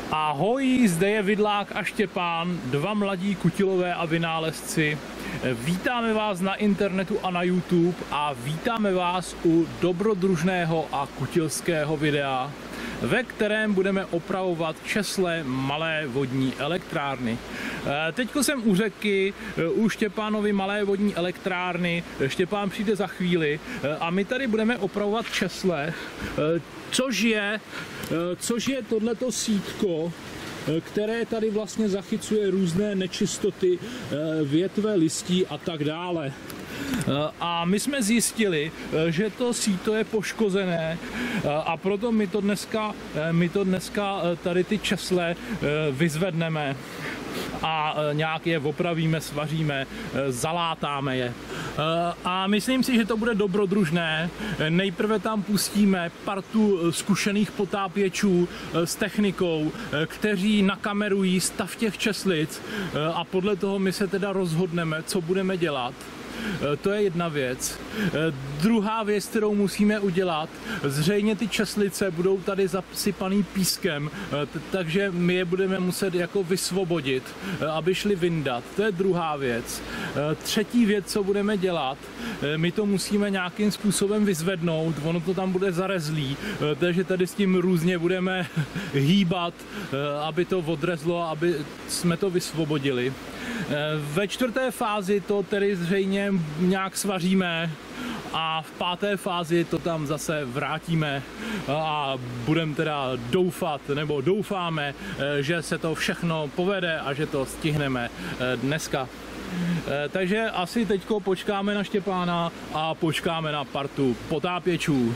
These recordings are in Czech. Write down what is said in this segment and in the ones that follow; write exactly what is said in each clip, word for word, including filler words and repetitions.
Ahoj, zde je Vidlák a Štěpán, dva mladí kutilové a vynálezci. Vítáme vás na internetu a na YouTube a vítáme vás u dobrodružného a kutilského videa, ve kterém budeme opravovat česle malé vodní elektrárny. Teďko jsem u řeky, u Štěpánovy malé vodní elektrárny. Štěpán přijde za chvíli a my tady budeme opravovat česle, což je, což je tohleto sítko, které tady vlastně zachycuje různé nečistoty, větve, listí a tak dále. A my jsme zjistili, že to síto je poškozené a proto my to dneska, my to dneska tady ty česle vyzvedneme a nějak je opravíme, svaříme, zalátáme je. A myslím si, že to bude dobrodružné. Nejprve tam pustíme partu zkušených potápěčů s technikou, kteří nakamerují stav těch česlic a podle toho my se teda rozhodneme, co budeme dělat. To je jedna věc. Druhá věc, kterou musíme udělat, zřejmě ty česlice budou tady zasypaný pískem, takže my je budeme muset jako vysvobodit, aby šli vyndat. To je druhá věc. Třetí věc, co budeme dělat, my to musíme nějakým způsobem vyzvednout, ono to tam bude zarezlý, takže tady s tím různě budeme hýbat, aby to odrezlo, aby jsme to vysvobodili. Ve čtvrté fázi to tedy zřejmě nějak svaříme a v páté fázi to tam zase vrátíme a budeme teda doufat, nebo doufáme, že se to všechno povede a že to stihneme dneska. Takže asi teďko počkáme na Štěpána a počkáme na partu potápěčů.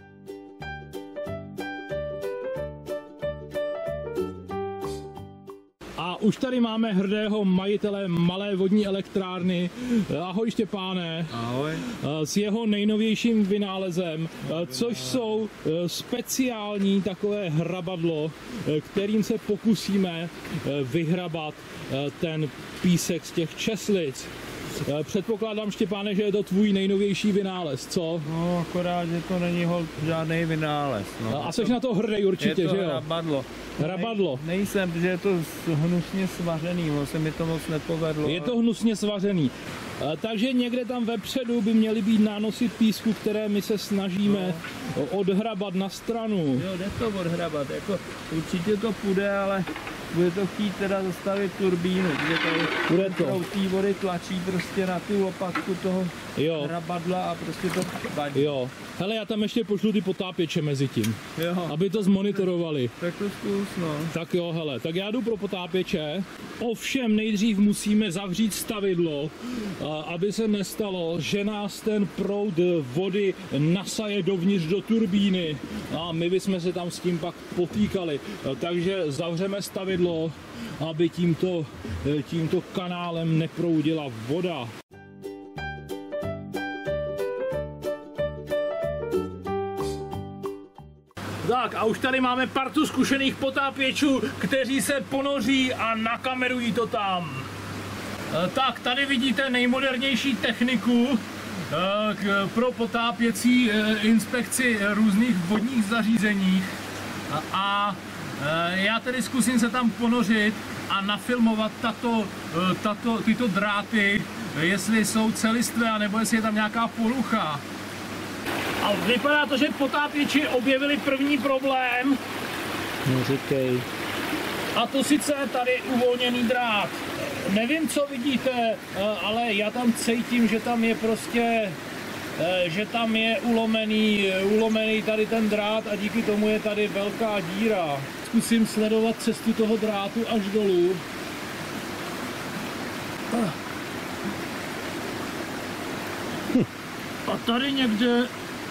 A už tady máme hrdého majitele malé vodní elektrárny. Ahoj Štěpáne. Ahoj. S jeho nejnovějším vynálezem, což jsou speciální takové hrabadlo, kterým se pokusíme vyhrabat ten písek z těch česlic. Předpokládám, Štěpáne, že je to tvůj nejnovější vynález, co? No, akorát, že to není holt žádný vynález. No. A jsi na to hrdý určitě, je to že jo? hrabadlo. Hrabadlo. Nej, nejsem, protože je to hnusně svařený, no, se mi to moc nepovedlo. Je to hnusně svařený. Takže někde tam vepředu by měly být nánosy písku, které my se snažíme no. odhrabat na stranu. Jo, jde to odhrabat, jako určitě to půjde, ale bude to chtít teda zastavit turbínu, protože tady bude to. té vody tlačí prostě na tu lopatku toho jo. hrabadla a prostě to vadí. Jo. Hele, já tam ještě pošlu ty potápěče mezi tím, jo. aby to zmonitorovali. Tak to zkus, no. Tak jo, hele, tak já jdu pro potápěče. Ovšem nejdřív musíme zavřít stavidlo, aby se nestalo, že nás ten proud vody nasaje dovnitř do turbíny a my bychom se tam s tím pak potýkali. Takže zavřeme stavidlo, aby tímto, tímto kanálem neproudila voda. Tak a už tady máme partu zkušených potápěčů, kteří se ponoří a nakamerují to tam. Tak, tady vidíte nejmodernější techniku pro potápěcí inspekci různých vodních zařízení. A já tedy zkusím se tam ponořit a nafilmovat tato, tato, tyto dráty, jestli jsou celistvé, nebo jestli je tam nějaká porucha. A vypadá to, že potápěči objevili první problém. No říkej. A to sice tady uvolněný drát. Nevím, co vidíte, ale já tam cítím, že tam je prostě, že tam je ulomený, ulomený tady ten drát a díky tomu je tady velká díra. Zkusím sledovat cestu toho drátu až dolů. A tady někde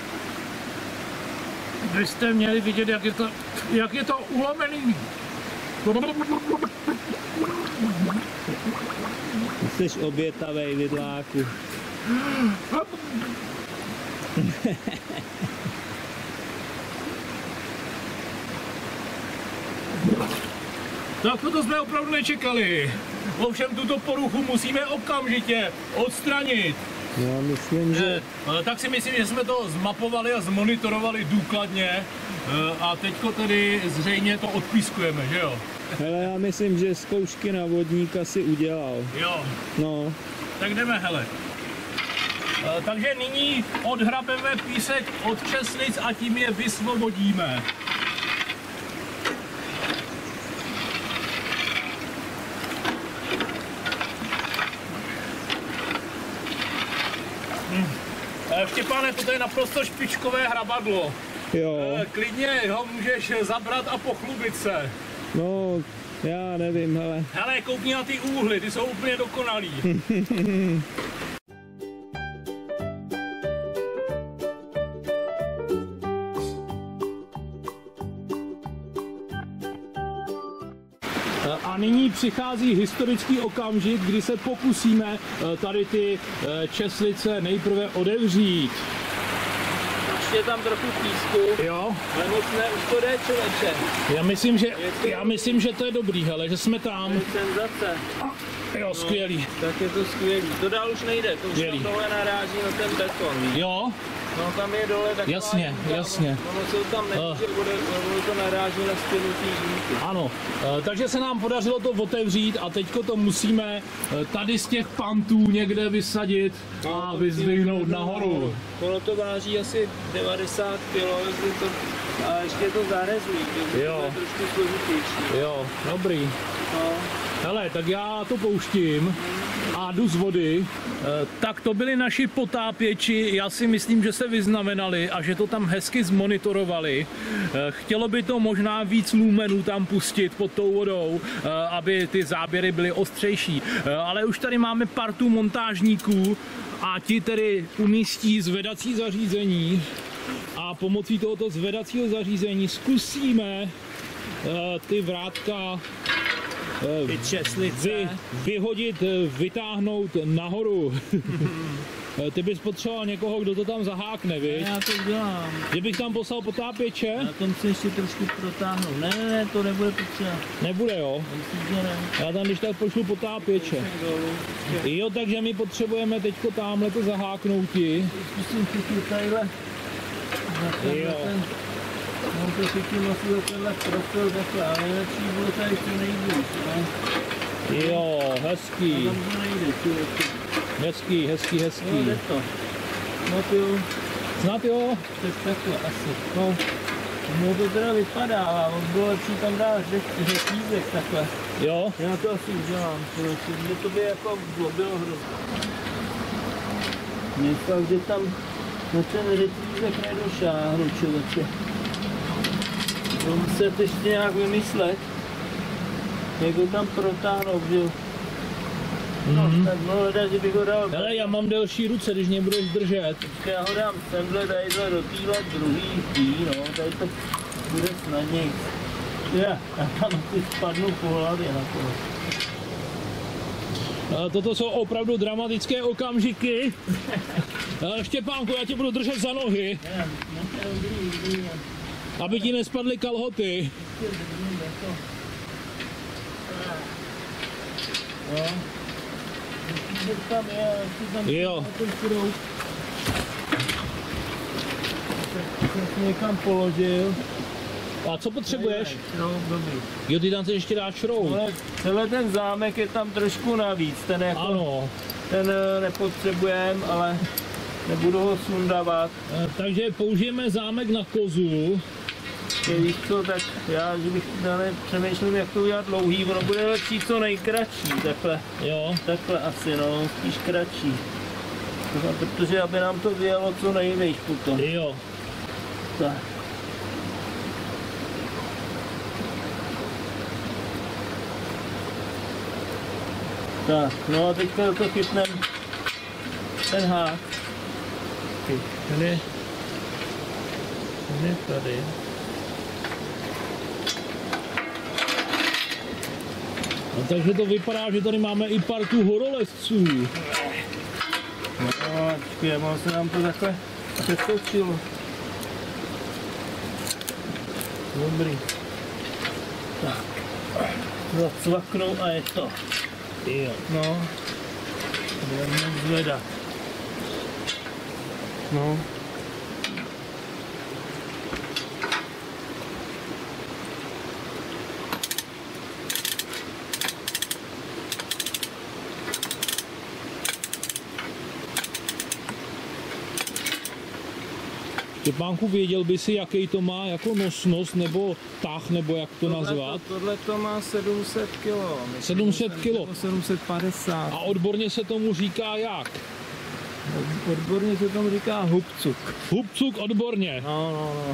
byste měli vidět, jak je to, jak je to ulomený. Jsi obětavej, Vidláku. Tak toto jsme opravdu nečekali. Ovšem tuto poruchu musíme okamžitě odstranit. Já myslím, že... Ne, tak si myslím, že jsme to zmapovali a zmonitorovali důkladně a teďko tedy zřejmě to odpískujeme, že jo? Hele, já myslím, že zkoušky na vodníka si udělal. Jo. No. Tak jdeme, hele. Takže nyní odhrabeme písek od česlic a tím je vysvobodíme. Štěpáne, toto je naprosto špičkové hrabadlo. Jo. Klidně ho můžeš zabrat a pochlubit se. No, já nevím, hele. Hele, koukni na ty úhly, ty jsou úplně dokonalý. A nyní přichází historický okamžik, kdy se pokusíme tady ty česlice nejprve odevřít. Je tam trochu písku, jo, ale moc ne, už to jde, člověče. Já myslím, že, já myslím, že to je dobrý, hele, že jsme tam. To je senzace. Jo, no, skvělý. Tak je to skvělý. To dál už nejde, to už skvělý. tam dole naráží na ten beton. Jo? No tam je dole taková... Jasně, jímka, jasně. Ono se tam nemůže, uh. bude, to naráží na stěnu té jímky. Ano, takže se nám podařilo to otevřít a teďko to musíme tady z těch pantů někde vysadit no, a vyzdvihnout nahoru. Ono to váží asi devadesát kilo, to, a ještě to zarezují, to jo. je trošku složitější. Jo, dobrý. No. Hele, tak já to pouštím a jdu z vody. Tak to byli naši potápěči, já si myslím, že se vyznamenali a že to tam hezky zmonitorovali. Chtělo by to možná víc lumenů tam pustit pod tou vodou, aby ty záběry byly ostřejší. Ale už tady máme partu montážníků a ti tedy umístí zvedací zařízení a pomocí tohoto zvedacího zařízení zkusíme ty vrátka Ty česlice. Vy, vyhodit, vytáhnout nahoru. Ty bys potřeboval někoho, kdo to tam zahákne, viď? Já to dělám. Kdybych tam poslal potápěče? Na tom se ještě trošku protáhnu. Ne, ne, ne, to nebude potřeba. Nebude, jo? Myslím, že ne. Já tam když tak pošlu potápěče. Jo, takže my potřebujeme teďko tamhle to zaháknouti. Zkusím chytit tadyhle. Jo. Mám to chytím asi do tenhle profil takhle, ale nejlepší bude tady co nejblíž, ne? Jo, hezký. A tam to nejde, člověk. Hezký, hezký, hezký. Jo, jde to. No ty jo. Snad jo? Tak takhle asi. No, no to teda vypadá, a on bylo lepší tam dát řetízek takhle. Jo? Já to asi udělám, protože to by jako bylo hrozně. Mě fakt, že tam na ten řetízek nedošáhnu, člověče. To muset ještě nějak vymyslet, jak ho tam protáhnout, že jo. No, mm-hmm. Tak no, hledá, že bych ho dal... Hele, já mám delší ruce, když mě budeš držet. Já ho dám semhle, tadyhle do týhle druhý tý, no, tady to bude snadněji. Já, já tam asi spadnu po hlavě na to. Toto jsou opravdu dramatické okamžiky. Štěpánku, já tě budu držet za nohy. Aby ti nespadly kalhoty. Jo. Tam je, tam jo. Jsem si někam položil. A co potřebuješ? No, dobrý. Jo, ty tam chceš ještě dát šroub. Ale celý ten zámek je tam trošku navíc. Ten jako, ano. Ten nepotřebujeme, ale nebudu ho sundávat. E, takže použijeme zámek na kozu. Víš co, tak já, že bych dále přemýšlím, jak to udělat dlouhý, ono bude lepší co nejkratší, takhle. Jo. Takhle asi, no, spíš kratší. Protože aby nám to vyjelo co nejvíc potom. Jo. Tak. Tak, no a teďka to chytneme ten hák. Ten je, ten je tady. No, takže to vypadá, že tady máme i partu horolezců. No, počkej, ono se nám to takhle přetočilo. Dobrý. Tak. Zacvaknu a je to. Jo. No. Budeme zvedat. No. Štěpánku, věděl by si, jaký to má jako nosnost nebo tah, nebo jak to nazvat? Tohle to má sedm set kilo. sedm set kilo. sedm set padesát. A odborně se tomu říká jak? Odborně se tomu říká hubcuk. Hubcuk odborně. No, no, no.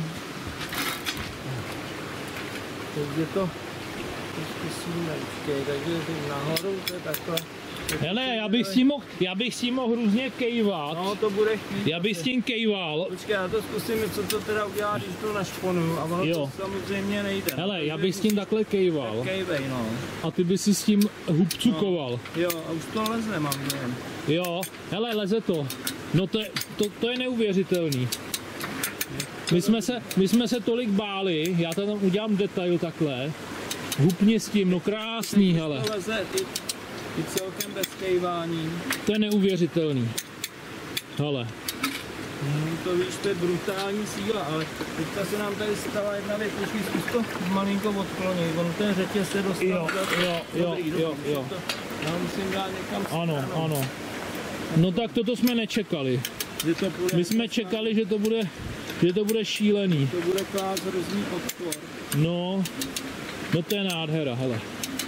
Takže to zkusíme, takže nahoru to je takhle. Hele, já bych s tím mohl, já bych s tím mohl různě kejvat. No, to bude chtít. Já bych s tím kejval. Počkej, já to zkusím, co to teda udělá, když to našponu, a ono Jo. to samozřejmě nejde. Hele, já bych s tím takhle kejval. Kejvej, no. A ty by si s tím hubcukoval. Jo, a už to leze, mám jen. Jo, hele, leze to. No to je, to, to je neuvěřitelný. My jsme, se, my jsme se tolik báli, já tam udělám detail takhle. Hupně s tím, no krásný, hele. To leze, ty, ty celkem bez kejvání. To je neuvěřitelný. Hele. Hmm, to víš, to je brutální síla, ale teďka se nám tady stala jedna věc, počkej, zkus to malinko odklonit, on ten řetěz se dostal. Jo, jo, jo, dobrý, jo, dobrý, jo. To, já musím dát někam Ano, stranou. ano. No tak toto jsme nečekali. Že to bude, My jsme čekali, že to bude, že to bude šílený. to bude klás hrozný odpor. No, no to je nádhera, hele.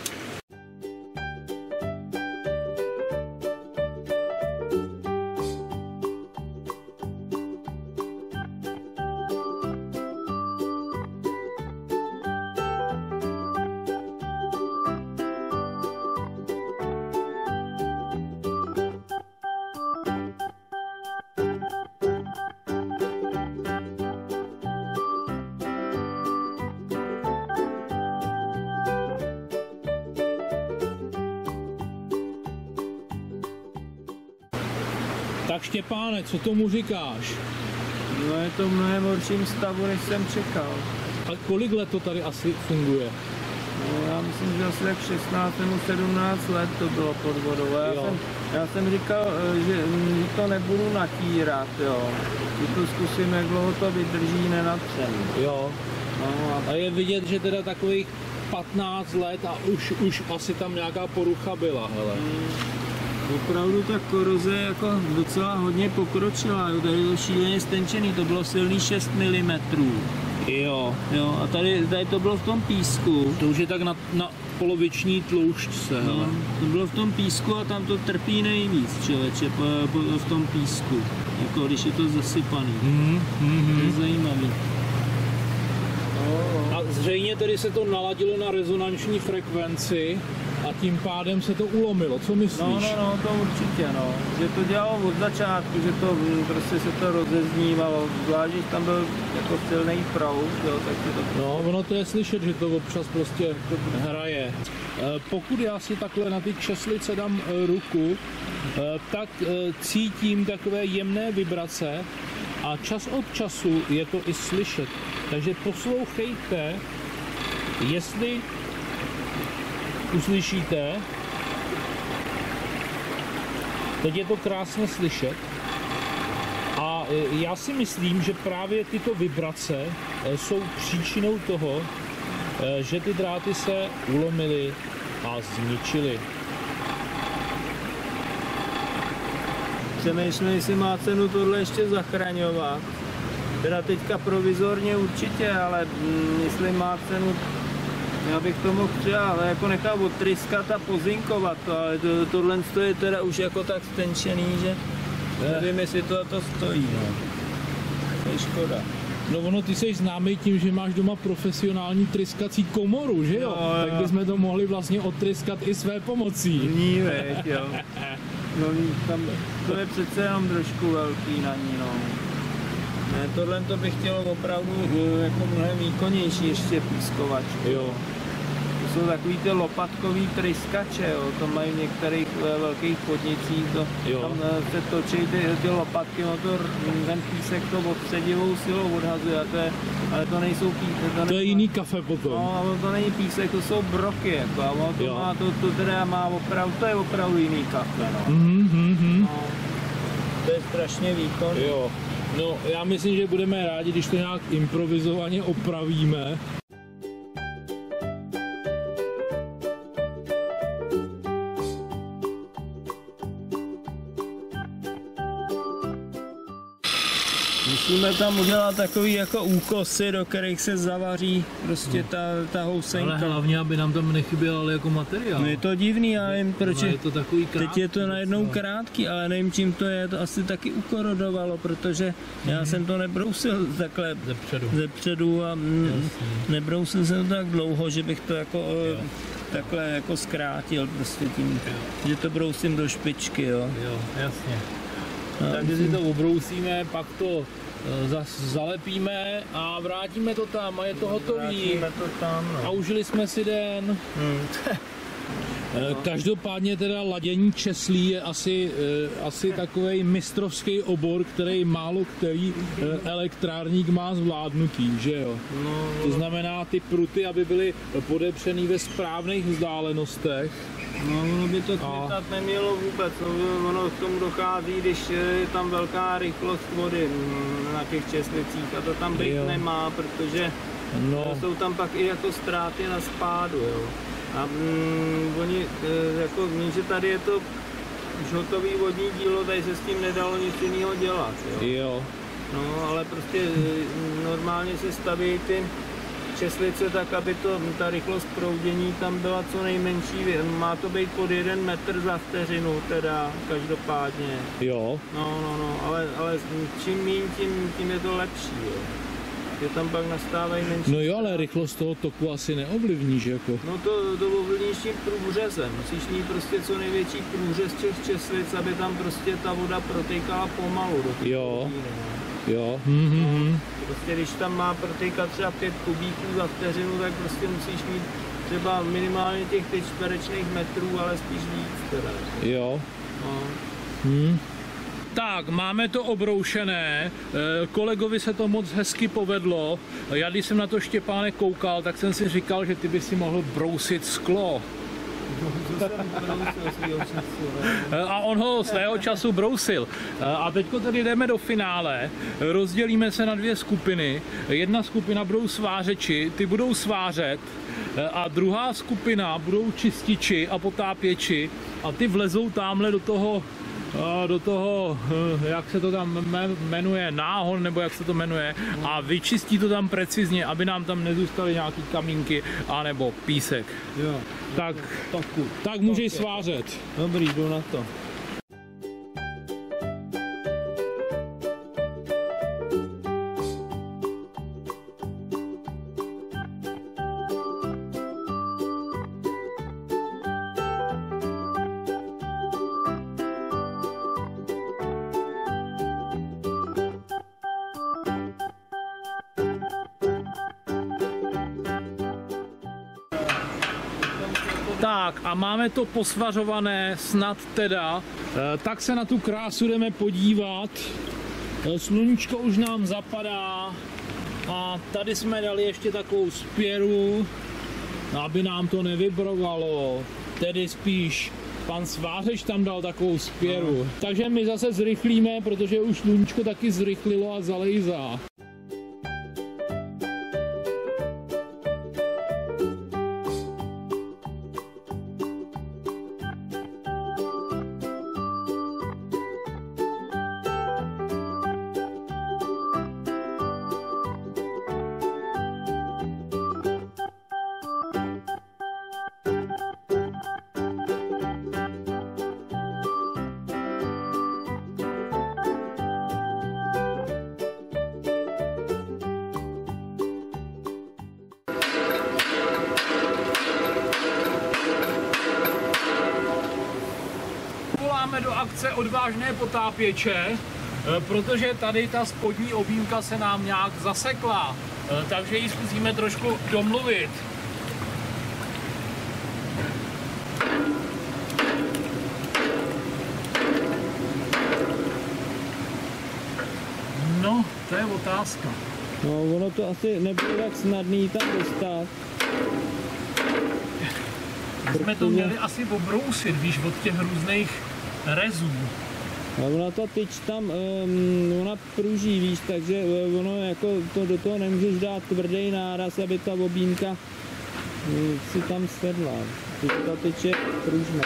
Tak Štěpáne, co tomu říkáš? No je to v mnohem horším stavu, než jsem čekal. A kolik let to tady asi funguje? No, já myslím, že asi tak šestnáct nebo sedmnáct let to bylo pod vodou. Já, jsem, já jsem říkal, že to nebudu natírat, jo. Že to zkusím, jak dlouho to vydrží, nenatřem. Jo. No, a A je vidět, že teda takových patnáct let a už, už asi tam nějaká porucha byla, hele. opravdu ta koroze jako docela hodně pokročila, jo. Tady je to šíleně stenčený, to bylo silný šest milimetrů. Jo. Jo, a tady, tady to bylo v tom písku. To už je tak na, na poloviční tloušťce, hele. No, to bylo v tom písku a tam to trpí nejvíc, člověče, po, po, v tom písku, jako když je to zasypaný. Mm, mm, To je mm. zajímavý. A zřejmě tedy se to naladilo na rezonanční frekvenci a tím pádem se to ulomilo, co myslíš? No, no, no, to určitě, no. Že to dělalo od začátku, že to prostě se to rozeznívalo, zvlášť, když tam byl jako silný proud, jo, tak se to... No, ono to je slyšet, že to občas prostě hraje. E, Pokud já si takhle na ty česlice dám e, ruku, e, tak e, cítím takové jemné vibrace a čas od času je to i slyšet. Takže poslouchejte, jestli uslyšíte. Teď je to krásně slyšet. A e, já si myslím, že právě tyto vibrace e, jsou příčinou toho, e, že ty dráty se ulomily a zničily. Přemýšlím, jestli má cenu tohle ještě zachraňovat. Teda teďka provizorně určitě, ale mm, jestli má cenu, já bych to mohl třeba, ale jako nechal odtryskat a pozinkovat to, ale to, tohle je teda už jako tak stenčený, že nevím, jestli to to stojí, no. To je škoda. No ono, ty jsi známý tím, že máš doma profesionální tryskací komoru, že jo? Jo, jo. Tak bychom to mohli vlastně odtryskat i své pomocí. Ní, veď, jo. No, tam, to je přece jenom trošku velký na ní, no. Ne, tohle to bych chtělo opravdu jako mnohem výkonnější ještě pískovačku. Jo. To jsou takový ty lopatkový tryskače, jo. To mají v některých e, velkých podnicích, to, Jo. tam e, se točí ty, ty lopatky, no to, ten písek to odstředivou silou odhazuje, a to je, ale to nejsou písek. To je jiný kafe potom. No, ale to není písek, to jsou broky, jako, a ono to, Jo. má, to, to teda má opravdu, to je opravdu jiný kafe, no. Mhm, mhm, mhm. No, to je strašně výkonný. Jo. No, já myslím, že budeme rádi, když to nějak improvizovaně opravíme. Musíme tam udělat takový jako úkosy, do kterých se zavaří prostě ta, ta housenka. Ale hlavně, aby nám tam nechyběl jako materiál. No je to divný, já nevím proč. Je to takový krátký, teď je to najednou krátký, ale nevím čím to je, to asi taky ukorodovalo, protože mm. já jsem to nebrousil takhle zepředu, zepředu a mm, nebrousil jsem to tak dlouho, že bych to jako jo. takhle jako zkrátil prostě tím, jo. že to brousím do špičky, jo. Jo, jasně. No, takže si to obrousíme, pak to zas zalepíme a vrátíme to tam a je to hotový. To tam, no. A užili jsme si den. Hmm. Každopádně teda ladění česlí je asi, asi takovej mistrovský obor, který málo který elektrárník má zvládnutý, že jo? No, to znamená ty pruty, aby byly podepřený ve správných vzdálenostech. No, ono by to květat a... nemělo vůbec, no, ono k tomu dochází, když je tam velká rychlost vody na těch česlicích a to tam být nemá, protože no. jsou tam pak i jako ztráty na spádu, jo. A mm, oni, jako, že tady je to už hotový vodní dílo, tady se s tím nedalo nic jiného dělat, jo. jo. No, ale prostě normálně se staví ty česlice tak, aby to, ta rychlost proudění tam byla co nejmenší. Má to být pod jeden metr za vteřinu, teda každopádně. Jo. No, no, no, ale, ale čím méně, tím, tím je to lepší, jo. Že tam pak nastávají menší. No jo, ale rychlost toho toku asi neovlivníš, jako. No to, to ovlivníš tím průřezem. Musíš mít prostě co největší průřez těch česlic, aby tam prostě ta voda protékala pomalu. Do jo. Díry, jo. Mm-hmm. No, prostě když tam má protékat třeba pět kubíků za vteřinu, tak prostě musíš mít třeba minimálně těch pět čtverečných metrů, ale spíš víc teda. Jo. No. Hmm. Tak, máme to obroušené, kolegovi se to moc hezky povedlo. Já když jsem na to, Štěpáne, koukal, tak jsem si říkal, že ty by si mohl brousit sklo. A on ho svého času brousil. A teďko tady jdeme do finále, rozdělíme se na dvě skupiny. Jedna skupina budou svářeči, ty budou svářet, a druhá skupina budou čističi a potápěči a ty vlezou tamhle do toho do toho, jak se to tam jmenuje, náhon, nebo jak se to jmenuje, a vyčistí to tam precizně, aby nám tam nezůstaly nějaký kamínky anebo písek. Jo, tak, tak můžeš svářet. Dobrý, jdu na to. Tak a máme to posvařované snad teda, e, tak se na tu krásu jdeme podívat. E, sluníčko už nám zapadá a tady jsme dali ještě takovou spěru, aby nám to nevybrovalo, tedy spíš pan svářeč tam dal takovou spěru. No. Takže my zase zrychlíme, protože už sluníčko taky zrychlilo a zalejzá. Do akce odvážné potápěče, protože tady ta spodní objímka se nám nějak zasekla, takže ji zkusíme trošku domluvit. No, to je otázka. No, ono to asi nebude tak snadný tam dostat. My jsme to měli asi obrousit, víš, od těch různých rezů. A ona ta tyč tam, um, ona pruží, víš, takže ono jako to do toho nemůžeš dát tvrdý náraz, aby ta bobínka um, si tam sedla. Teď ta tyč je pružná.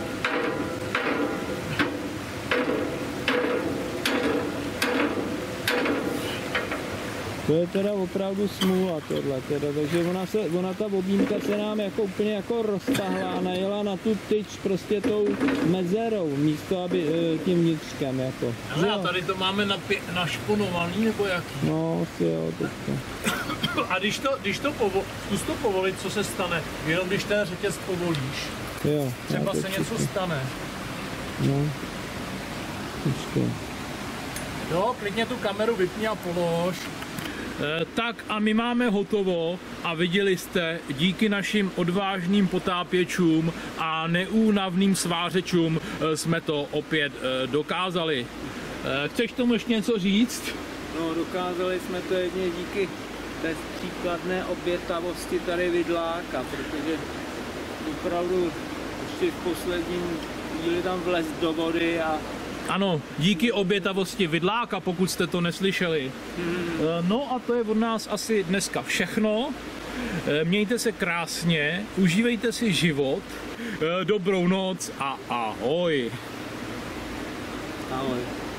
To je teda opravdu smůla tohle, teda, takže ona, se, ona ta bobínka se nám jako úplně jako roztahla a najela na tu tyč prostě tou mezerou, místo aby tím vnitřkem jako. Ale a tady to máme našponovaný nebo jaký? No, asi jo, teďka. A když to, když to povo, zkus to povolit, co se stane? Jenom když ten řetěz povolíš. Jo. Třeba se něco přesně stane. No. Počkej. Jo, klidně tu kameru vypni a polož. E, tak a my máme hotovo a viděli jste, díky našim odvážným potápěčům a neúnavným svářečům e, jsme to opět e, dokázali. E, chceš tomu ještě něco říct? No, dokázali jsme to jedně díky té příkladné obětavosti tady vidláka, protože opravdu ještě v posledním chvíli tam vlez do vody a ano, díky obětavosti vidláka, pokud jste to neslyšeli. Hmm. No a to je od nás asi dneska všechno. Mějte se krásně, užívejte si život, dobrou noc a ahoj. Ahoj.